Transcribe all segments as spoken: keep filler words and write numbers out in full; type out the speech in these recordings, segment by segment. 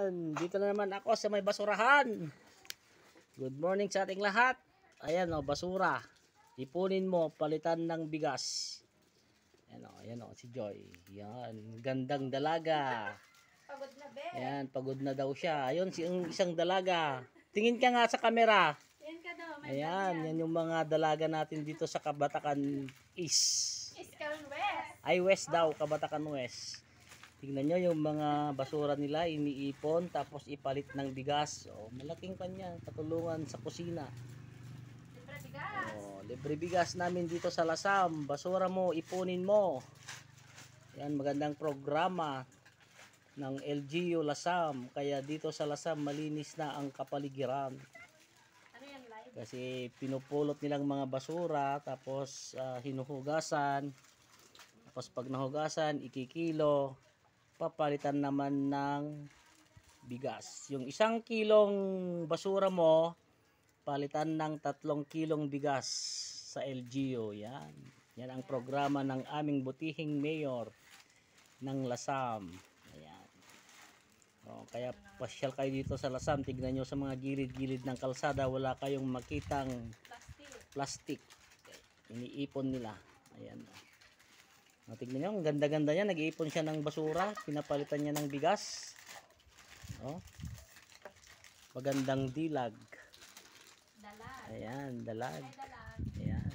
Ayan, dito na naman ako sa may basurahan. Good morning sa ating lahat. Ayan o, basura. Ipunin mo, palitan ng bigas. Ayan o, ayan o, si Joy. Ayan, gandang dalaga. Pagod na, be. Ayan, pagod na daw siya. Ayun, si ang isang dalaga. Tingin ka nga sa camera. Yan ka daw. May Ayan, yan yung mga dalaga natin dito sa Kabatakan East. Iskal West. Ay, West daw, Kabatakan West. Tingnan nyo yung mga basura nila, iniipon, tapos ipalit ng bigas. O, malaking kanya, patulungan sa kusina. Libre bigas. O, libre bigas namin dito sa Lasam. Basura mo, ipunin mo. Yan, magandang programa ng L G U Lasam. Kaya dito sa Lasam, malinis na ang kapaligiran. Ano yan, live? Kasi pinupulot nilang mga basura, tapos uh, hinuhugasan. Tapos pag nahugasan, ikikilo. Papalitan naman ng bigas. Yung isang kilong basura mo, palitan ng tatlong kilong bigas sa L G U. Yan. Yan ang programa ng aming butihing mayor ng Lasam. Ayan. O, kaya pasyal kayo dito sa Lasam. Tignan nyo sa mga gilid-gilid ng kalsada. Wala kayong makitang Plastic. plastic. Iniipon nila. Ayan. O, tignan nyo, ang ganda-ganda niya. Nag-iipon siya ng basura. Pinapalitan niya ng bigas. O. Magandang dilag. Dalag. Ayan, dalag. May dalag. Ayan.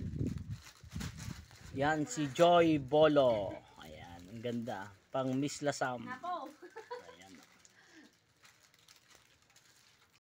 Yan si Joy Bolo. Ayan, ang ganda. Pang Miss Lasam. Ako.